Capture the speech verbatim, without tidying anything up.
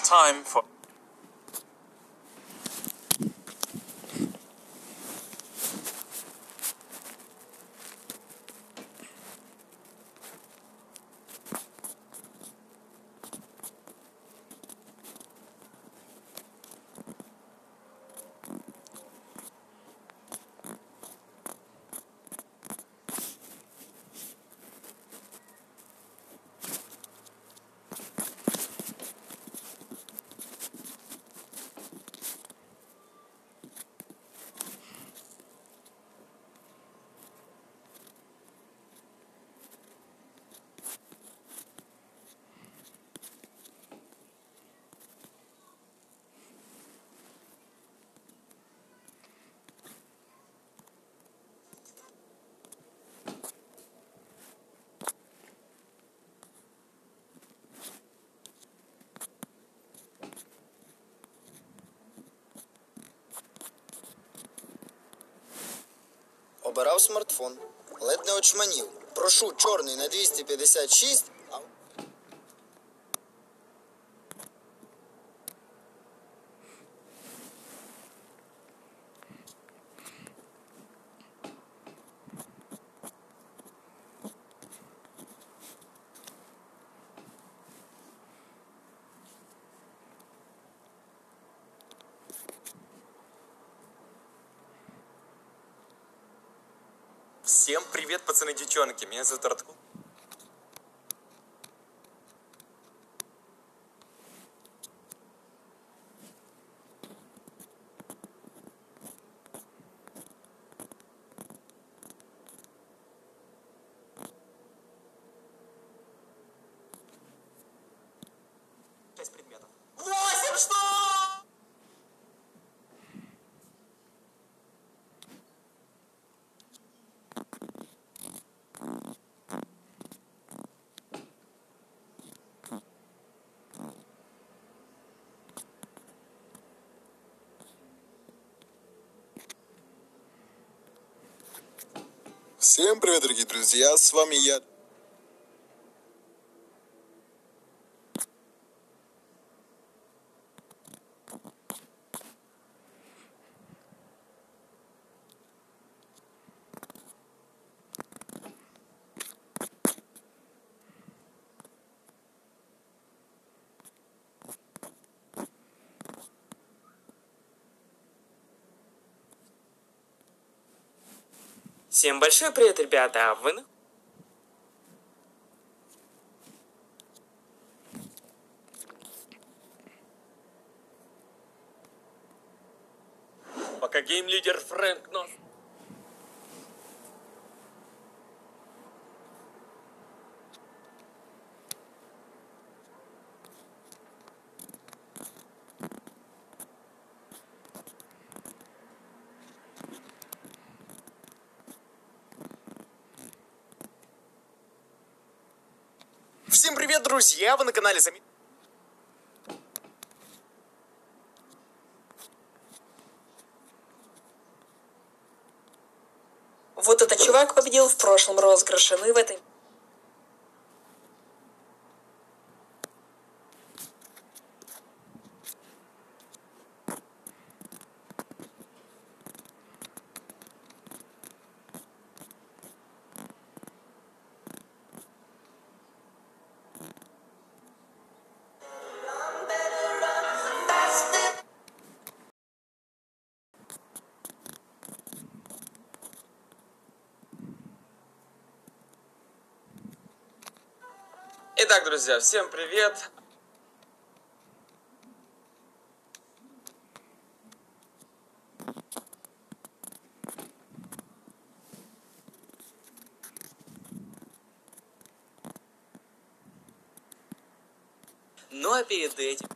time for Обирав смартфон. Ледь не очманів. Прошу, чорний на двісті п'ятдесят шість. А... Всем привет, пацаны и девчонки, меня зовут Радко. Шесть предметов. Восемь штук! Всем привет, дорогие друзья, с вами я. Всем большой привет, ребята! А вы на... Пока гейм-лидер Фрэнк Нос. Всем привет, друзья! Вы на канале Зами... Вот этот чувак победил в прошлом розыгрыше, ну и в этой... Итак, друзья, всем привет. Ну а перед этим...